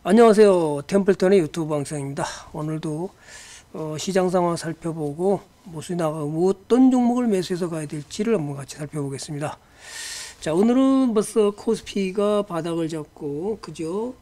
안녕하세요. 템플턴의 유튜브 방송입니다. 오늘도 시장 상황 살펴보고 모순이 나가고 어떤 종목을 매수해서 가야 될지를 한번 같이 살펴보겠습니다. 자, 오늘은 벌써 코스피가 바닥을 잡고 그죠?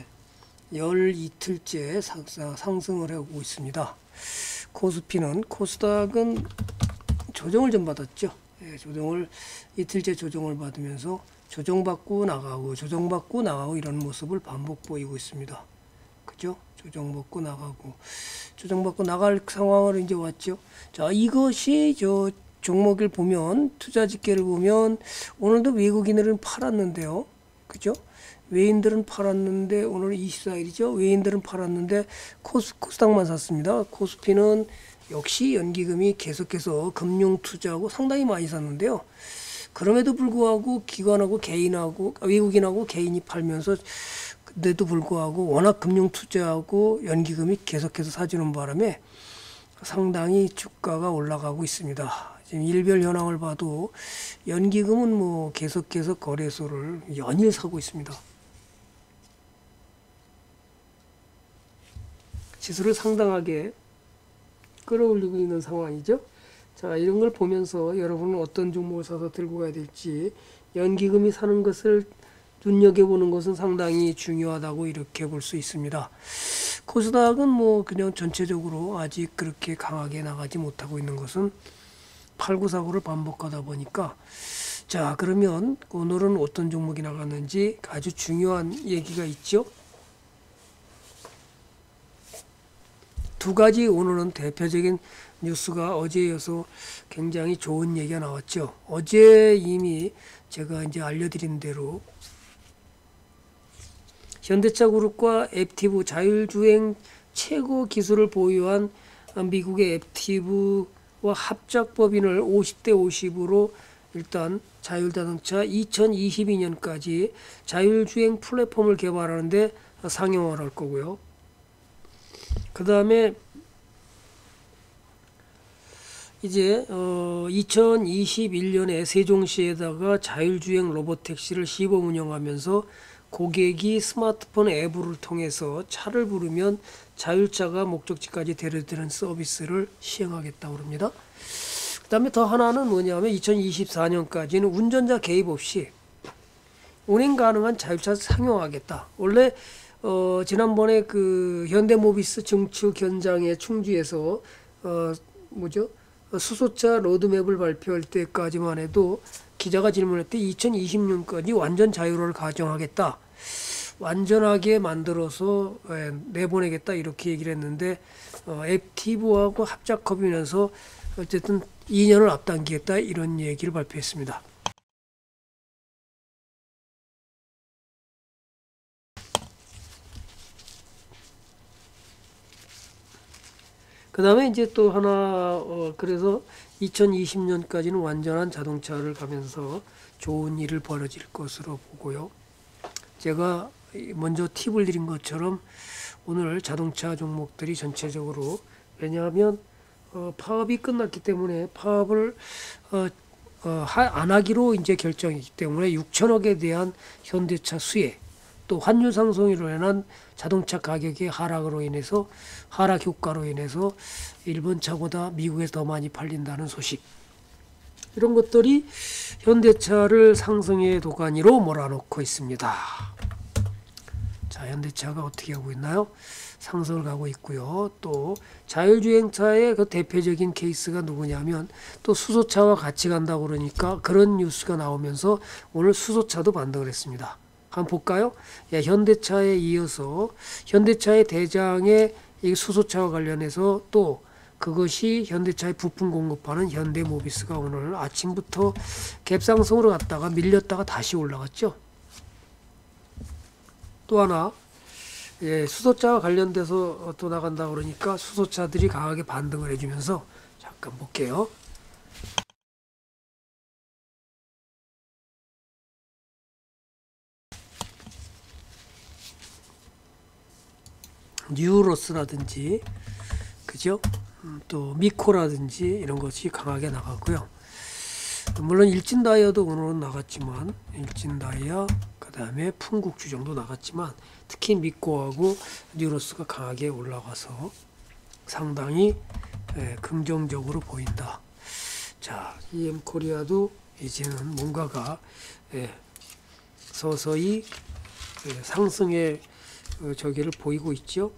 12틀째 상승을 하고 있습니다. 코스닥은 조정을 좀 받았죠. 조정을 이틀째 조정을 받으면서 조정받고 나가고 이런 모습을 반복 보이고 있습니다. 그죠? 조정받고 나갈 상황으로 이제 왔죠. 자, 이것이 저 종목을 보면 투자 집계를 보면 오늘도 외국인들은 팔았는데요. 그죠? 외인들은 팔았는데 오늘 24일이죠. 외인들은 팔았는데 코스닥만 샀습니다. 코스피는 역시 연기금이 계속해서 금융 투자하고 상당히 많이 샀는데요. 그럼에도 불구하고 외국인하고 개인이 팔면서 근데도 불구하고 워낙 금융 투자하고 연기금이 계속해서 사주는 바람에 상당히 주가가 올라가고 있습니다. 지금 일별 현황을 봐도 연기금은 뭐 계속해서 거래소를 연일 사고 있습니다. 지수를 상당하게 끌어올리고 있는 상황이죠. 자, 이런 걸 보면서 여러분은 어떤 종목을 사서 들고 가야 될지, 연기금이 사는 것을 눈여겨보는 것은 상당히 중요하다고 이렇게 볼 수 있습니다. 코스닥은 뭐 그냥 전체적으로 아직 그렇게 강하게 나가지 못하고 있는 것은 8949를 반복하다 보니까, 자, 그러면 오늘은 어떤 종목이 나갔는지 아주 중요한 얘기가 있죠. 두 가지 오늘은 대표적인 뉴스가 어제에 이어서 굉장히 좋은 얘기가 나왔죠. 어제 이미 제가 이제 알려드린 대로 현대차그룹과 앱티브 자율주행 최고 기술을 보유한 미국의 앱티브와 합작법인을 50대 50으로 일단 자율자동차 2022년까지 자율주행 플랫폼을 개발하는데 상용화를 할 거고요. 그 다음에 이제 2021년에 세종시에다가 자율주행 로봇택시를 시범 운영하면서 고객이 스마트폰 앱을 통해서 차를 부르면 자율차가 목적지까지 데려드는 서비스를 시행하겠다고 합니다. 그 다음에 더 하나는 뭐냐면 2024년까지는 운전자 개입 없이 운행 가능한 자율차 상용하겠다. 원래 지난번에 그 현대모비스 증축 현장에 충주에서 수소차 로드맵을 발표할 때까지만 해도 기자가 질문할 때 2020년까지 완전 자율화를 가정하겠다. 완전하게 만들어서 내보내겠다 이렇게 얘기를 했는데 앱티브하고 합작업이면서 어쨌든 2년을 앞당기겠다 이런 얘기를 발표했습니다. 그 다음에 이제 또 하나 그래서 2020년까지는 완전한 자동차를 가면서 좋은 일을 벌어질 것으로 보고요. 제가 먼저 팁을 드린 것처럼 오늘 자동차 종목들이 전체적으로, 왜냐하면 파업이 끝났기 때문에 파업을 안 하기로 이제 결정이기 때문에 6천억에 대한 현대차 수혜, 또 환율 상승으로 인한 자동차 가격의 하락 효과로 인해서 일본 차보다 미국에서 더 많이 팔린다는 소식, 이런 것들이 현대차를 상승의 도가니로 몰아넣고 있습니다. 자, 현대차가 어떻게 하고 있나요? 상승을 가고 있고요. 또 자율주행차의 그 대표적인 케이스가 누구냐면 또 수소차와 같이 간다고 그러니까 그런 뉴스가 나오면서 오늘 수소차도 반등을 했습니다. 한번 볼까요? 현대차에 이어서 현대차의 대장의 이 수소차와 관련해서 또 그것이 현대차의 부품 공급하는 현대모비스가 오늘 아침부터 갭상승으로 갔다가 밀렸다가 다시 올라갔죠. 또 하나 수소차와 관련돼서 또 나간다 그러니까 수소차들이 강하게 반등을 해주면서 잠깐 볼게요. 뉴로스라든지 그죠? 또 미코라든지 이런 것이 강하게 나가고요. 물론 일진다이아도 오늘은 나갔지만, 일진다이아 그 다음에 풍국주정도 나갔지만, 특히 미코하고 뉴로스가 강하게 올라가서 상당히 긍정적으로 보인다. 자, EM코리아도 이제는 뭔가가 서서히 상승의 저기를 보이고 있죠.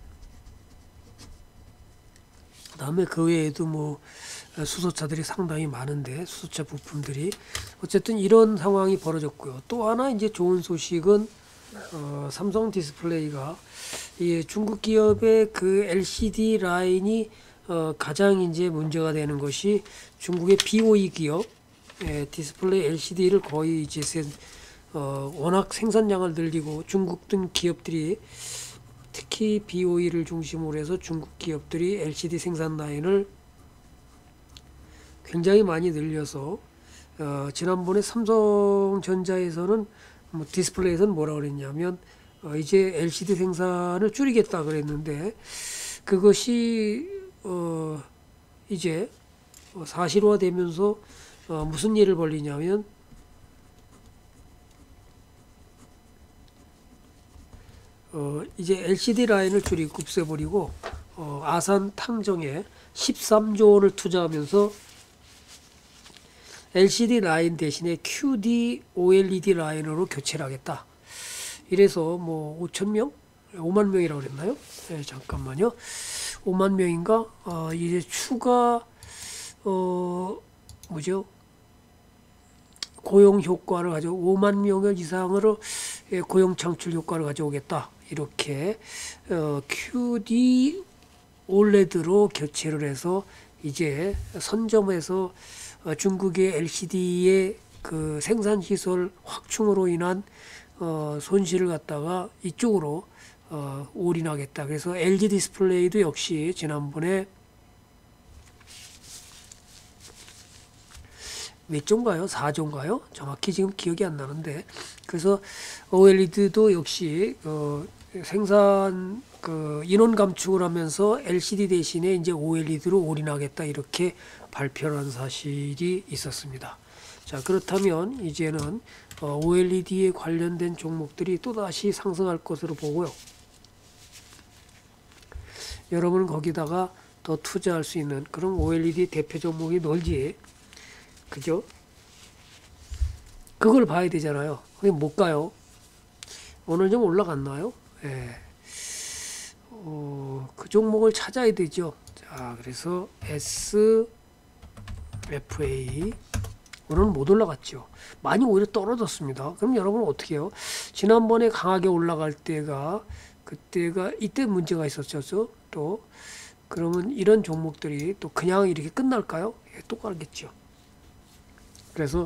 그 다음에 그 외에도 뭐 수소차들이 상당히 많은데, 수소차 부품들이 어쨌든 이런 상황이 벌어졌고요. 또 하나 이제 좋은 소식은 삼성 디스플레이가 중국 기업의 그 LCD 라인이 가장 이제 문제가 되는 것이 중국의 BOE 기업 디스플레이 LCD를 거의 이제 워낙 생산량을 늘리고 중국 등 기업들이 특히 BOE를 중심으로 해서 중국 기업들이 LCD 생산 라인을 굉장히 많이 늘려서 지난번에 삼성전자에서는 뭐 디스플레이에서는 뭐라 그랬냐면 이제 LCD 생산을 줄이겠다 그랬는데 그것이 이제 사실화되면서 무슨 일을 벌리냐면 이제 LCD 라인을 줄이고 없애버리고 아산 탕정에 13조 원을 투자하면서 LCD 라인 대신에 QD OLED 라인으로 교체를 하겠다. 이래서 뭐 5,000명? 5만 명이라고 그랬나요? 네, 잠깐만요. 5만 명인가? 이제 추가 뭐죠? 고용 효과를 가지고 5만 명 이상으로 고용 창출 효과를 가져오겠다. 이렇게 QD OLED로 교체를 해서 이제 선점에서 중국의 LCD의 그 생산 시설 확충으로 인한 손실을 갖다가 이쪽으로 올인하겠다. 그래서 LG 디스플레이도 역시 지난번에 몇 조인가요? 4조인가요? 정확히 지금 기억이 안 나는데, 그래서 OLED도 역시 생산 인원 감축을 하면서 LCD 대신에 이제 OLED로 올인하겠다 이렇게 발표를 한 사실이 있었습니다. 자, 그렇다면 이제는 OLED에 관련된 종목들이 또다시 상승할 것으로 보고요. 여러분은 거기다가 더 투자할 수 있는 그런 OLED 대표 종목이 뭘지, 그죠? 그걸 봐야 되잖아요. 그게 못 가요. 오늘 좀 올라갔나요? 예. 그 종목을 찾아야 되죠. 자, 그래서 SFA 오늘은 못 올라갔죠. 많이 오히려 떨어졌습니다. 그럼 여러분은 어떻게 해요? 지난번에 강하게 올라갈 때가 그때가 이때 문제가 있었죠. 또 그러면 이런 종목들이 또 그냥 이렇게 끝날까요? 예, 똑같겠죠. 그래서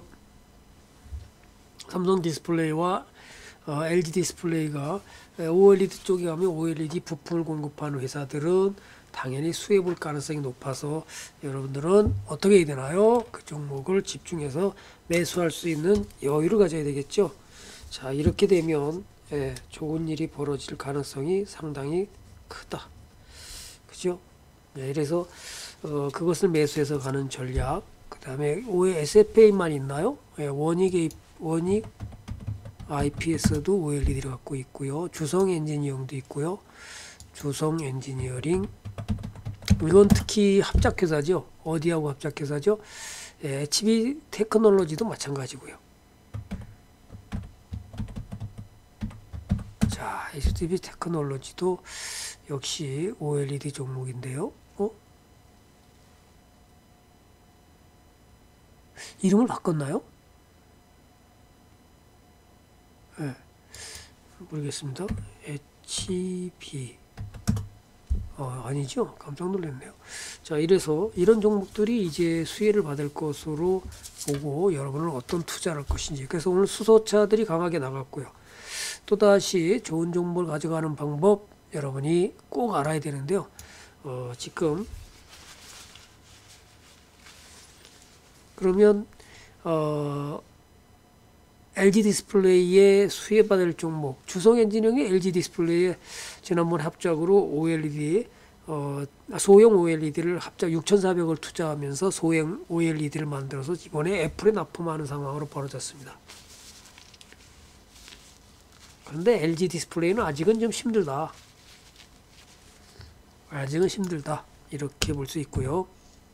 삼성 디스플레이와 LG 디스플레이가 OLED 쪽에 가면 OLED 부품을 공급하는 회사들은 당연히 수혜 볼 가능성이 높아서 여러분들은 어떻게 해야 되나요? 그 종목을 집중해서 매수할 수 있는 여유를 가져야 되겠죠. 자, 이렇게 되면 좋은 일이 벌어질 가능성이 상당히 크다. 그죠? 그래서 그것을 매수해서 가는 전략. 그 다음에 SFA만 있나요? 원익 IPS도 OLED를 갖고 있고요. 주성 엔지니어링도 있고요. 주성 엔지니어링. 이건 특히 합작회사죠. 어디하고 합작회사죠? HB 테크놀로지도 마찬가지고요. 자, HB 테크놀로지도 역시 OLED 종목인데요. 이름을 바꿨나요? 네, 모르겠습니다. HB 아니죠? 깜짝 놀랐네요. 자, 이래서 이런 종목들이 이제 수혜를 받을 것으로 보고 여러분은 어떤 투자를 할 것인지. 그래서 오늘 수소차들이 강하게 나갔고요. 또다시 좋은 종목을 가져가는 방법 여러분이 꼭 알아야 되는데요. 지금 그러면 LG 디스플레이의 수혜받을 종목, 주성 엔지니어링의 LG 디스플레이의 지난번 합작으로 OLED 소형 OLED를 합작 6,400을 투자하면서 소형 OLED를 만들어서 이번에 애플에 납품하는 상황으로 벌어졌습니다. 그런데 LG 디스플레이는 아직은 좀 힘들다. 아직은 힘들다. 이렇게 볼 수 있고요.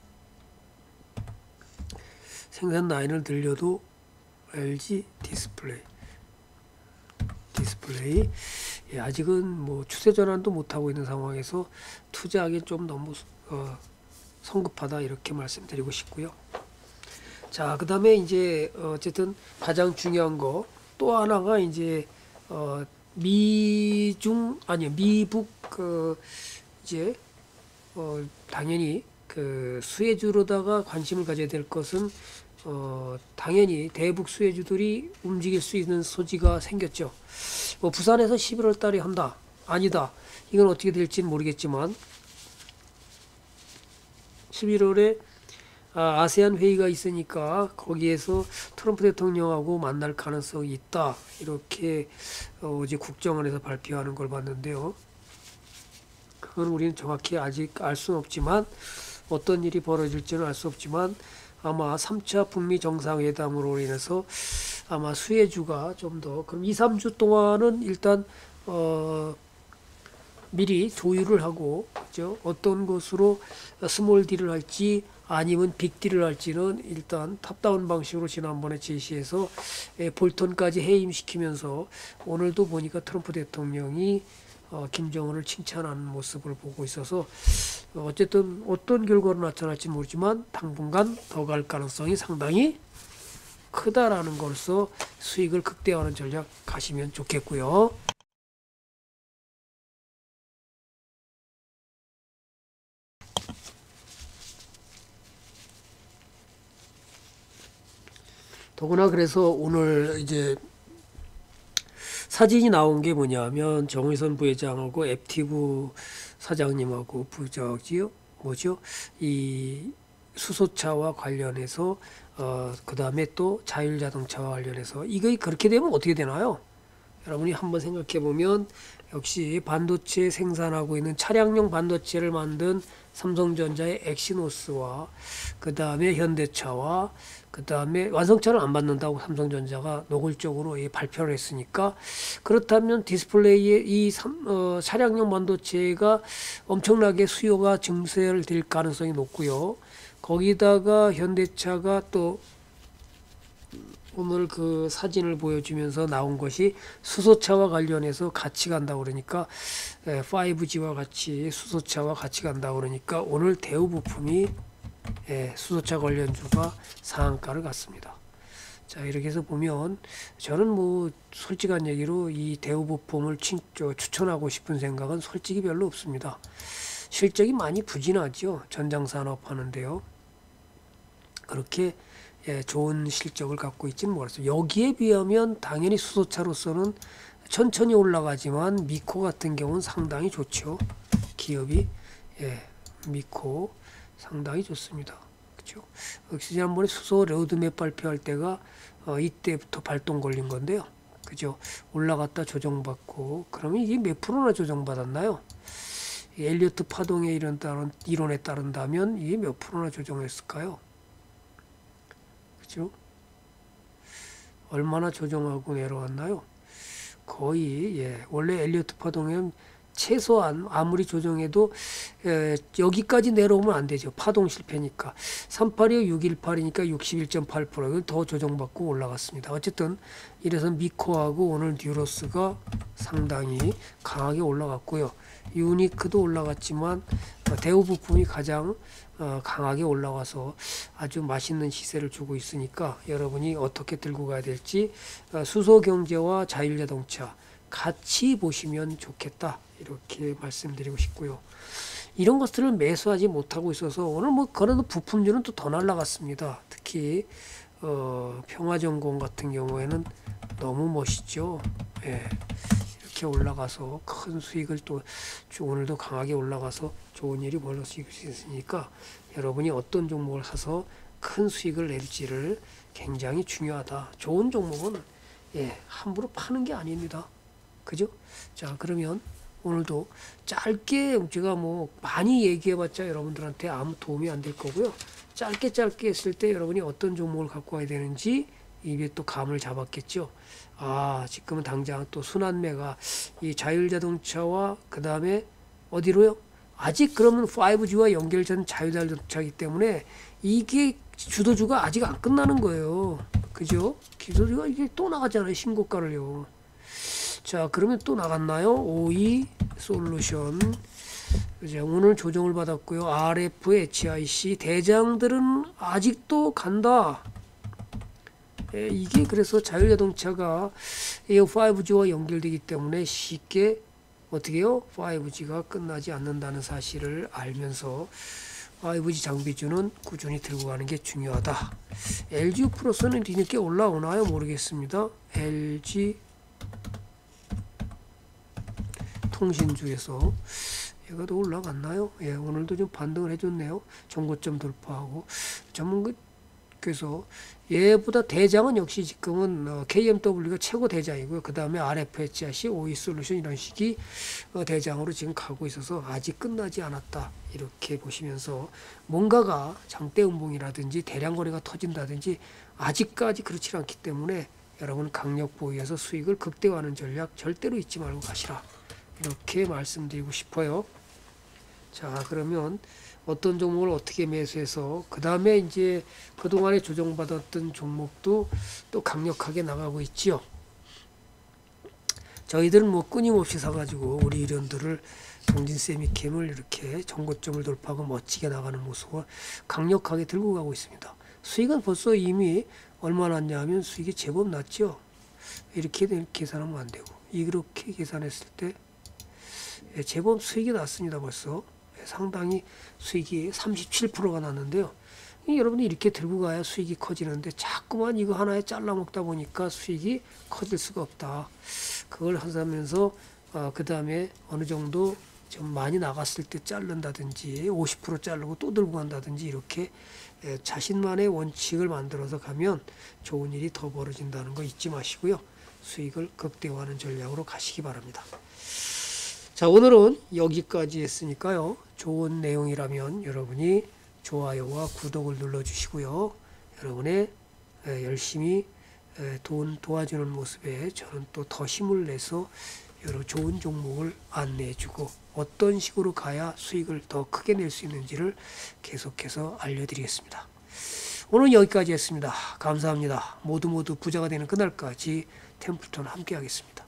생산 라인을 늘려도 LG 디스플레이 예, 아직은 뭐 추세 전환도 못하고 있는 상황에서 투자하기 좀 너무 성급하다 이렇게 말씀드리고 싶고요. 자, 그 다음에 이제 어쨌든 가장 중요한 거 또 하나가 이제 미북 이제 당연히 그 수혜주로다가 관심을 가져야 될 것은 당연히 대북 수혜주들이 움직일 수 있는 소지가 생겼죠. 뭐 부산에서 11월 달에 한다. 아니다. 이건 어떻게 될지는 모르겠지만 11월에 아세안 회의가 있으니까 거기에서 트럼프 대통령하고 만날 가능성이 있다. 이렇게 어제 국정원에서 발표하는 걸 봤는데요. 그건 우리는 정확히 아직 알 수는 없지만 어떤 일이 벌어질지는 알 수 없지만 아마 3차 북미 정상회담으로 인해서 아마 수혜주가 좀 더 그럼 2, 3주 동안은 일단 미리 조율을 하고 그죠? 어떤 것으로 스몰 딜을 할지 아니면 빅 딜을 할지는 일단 탑다운 방식으로 지난번에 제시해서 볼턴까지 해임시키면서 오늘도 보니까 트럼프 대통령이 김정은을 칭찬하는 모습을 보고 있어서 어쨌든 어떤 결과로 나타날지 모르지만 당분간 더 갈 가능성이 상당히 크다라는 것으로 수익을 극대화하는 전략 가시면 좋겠고요. 더구나 그래서 오늘 이제 사진이 나온 게 뭐냐면 정의선 부회장하고 앱티브 사장님하고 뭐죠? 이 수소차와 관련해서 그 다음에 또 자율자동차와 관련해서 이거 그렇게 되면 어떻게 되나요? 여러분이 한번 생각해 보면 역시 반도체 생산하고 있는 차량용 반도체를 만든 삼성전자의 엑시노스와 그 다음에 현대차와 그 다음에 완성차를 안 받는다고 삼성전자가 노골적으로 발표를 했으니까 그렇다면 디스플레이의 이 차량용 반도체가 엄청나게 수요가 증설될 가능성이 높고요. 거기다가 현대차가 또 오늘 그 사진을 보여주면서 나온 것이 수소차와 관련해서 같이 간다고 그러니까 5G와 같이 수소차와 같이 간다고 그러니까 오늘 대우부품이 수소차 관련주가 상한가를 갔습니다. 자, 이렇게 해서 보면 저는 뭐 솔직한 얘기로 이 대우부품을 추천하고 싶은 생각은 솔직히 별로 없습니다. 실적이 많이 부진하죠. 전장산업 하는데요. 그렇게 좋은 실적을 갖고 있지는 못했어요. 여기에 비하면 당연히 수소차로서는 천천히 올라가지만 미코 같은 경우는 상당히 좋죠. 기업이 미코 상당히 좋습니다. 그렇죠? 역시 지난번에 수소 로드맵 발표할 때가 이때부터 발동 걸린 건데요. 그죠? 올라갔다 조정받고 그러면 이게 몇 프로나 조정받았나요? 엘리어트 파동의 이론에 따른다면 이게 몇 프로나 조정했을까요? 그죠? 얼마나 조정하고 내려왔나요? 거의 원래 엘리어트 파동은 최소한 아무리 조정해도 여기까지 내려오면 안 되죠. 파동 실패니까. 382, 618이니까 61.8%. 더 조정받고 올라갔습니다. 어쨌든 이래서 미코하고 오늘 뉴로스가 상당히 강하게 올라갔고요. 유니크도 올라갔지만 대우부품이 가장 강하게 올라와서 아주 맛있는 시세를 주고 있으니까 여러분이 어떻게 들고 가야 될지 수소경제와 자율자동차 같이 보시면 좋겠다 이렇게 말씀드리고 싶고요. 이런 것들을 매수하지 못하고 있어서 오늘 뭐 그래도 부품주는 또 더 날라갔습니다. 특히 평화전공 같은 경우에는 너무 멋있죠. 이렇게 올라가서 큰 수익을 또 오늘도 강하게 올라가서 좋은 일이 벌어질 수 있으니까 여러분이 어떤 종목을 사서 큰 수익을 낼지를 굉장히 중요하다. 좋은 종목은 함부로 파는 게 아닙니다. 그죠? 자, 그러면 오늘도 짧게 제가 뭐 많이 얘기해봤자 여러분들한테 아무 도움이 안 될 거고요. 짧게 했을 때 여러분이 어떤 종목을 갖고 와야 되는지 이게 또 감을 잡았겠죠. 아, 지금은 당장 또 순환매가 이 자율자동차와 그 다음에 어디로요? 아직 그러면 5G와 연결된 자율자동차이기 때문에 이게 주도주가 아직 안 끝나는 거예요. 그죠? 주도주가 이게 또 나가잖아요. 신고가를요. 자, 그러면 또 나갔나요? OE 솔루션. 그죠? 오늘 조정을 받았고요. RF, HIC 대장들은 아직도 간다. 예, 이게 그래서 자율자동차가 5G와 연결되기 때문에 쉽게 어떻게 해요? 5G가 끝나지 않는다는 사실을 알면서 5G 장비주는 꾸준히 들고 가는 게 중요하다. LG 플러스는 뒤늦게 올라오나요? 모르겠습니다. LG 통신주에서 얘가 더 올라갔나요? 예, 오늘도 좀 반등을 해줬네요. 정고점 돌파하고 전문가께서 얘보다 대장은 역시 지금은 KMW가 최고 대장이고요. 그 다음에 RFHIC, OE 솔루션 이런 식이 대장으로 지금 가고 있어서 아직 끝나지 않았다. 이렇게 보시면서 뭔가가 장대 음봉이라든지 대량 거래가 터진다든지 아직까지 그렇지 않기 때문에 여러분 강력 보유해서 수익을 극대화하는 전략 절대로 잊지 말고 가시라. 이렇게 말씀드리고 싶어요. 자, 그러면 어떤 종목을 어떻게 매수해서 그 다음에 이제 그동안에 조정받았던 종목도 또 강력하게 나가고 있지요. 저희들은 뭐 끊임없이 사가지고 우리 이런들을 동진세미캠을 이렇게 정고점을 돌파하고 멋지게 나가는 모습을 강력하게 들고 가고 있습니다. 수익은 벌써 이미 얼마 났냐 하면 수익이 제법 났죠. 이렇게 계산하면 안 되고 이렇게 계산했을 때 제법 수익이 났습니다. 벌써 상당히 수익이 37%가 났는데요. 여러분이 이렇게 들고 가야 수익이 커지는데 자꾸만 이거 하나에 잘라 먹다 보니까 수익이 커질 수가 없다. 그걸 하면서 그 다음에 어느 정도 좀 많이 나갔을 때 자른다든지 50% 자르고 또 들고 간다든지 이렇게 자신만의 원칙을 만들어서 가면 좋은 일이 더 벌어진다는 거 잊지 마시고요. 수익을 극대화하는 전략으로 가시기 바랍니다. 자, 오늘은 여기까지 했으니까요. 좋은 내용이라면 여러분이 좋아요와 구독을 눌러주시고요. 여러분의 열심히 도와주는 모습에 저는 또 더 힘을 내서 여러 좋은 종목을 안내해주고 어떤 식으로 가야 수익을 더 크게 낼 수 있는지를 계속해서 알려드리겠습니다. 오늘 여기까지 했습니다. 감사합니다. 모두 부자가 되는 그날까지 템플턴 함께 하겠습니다.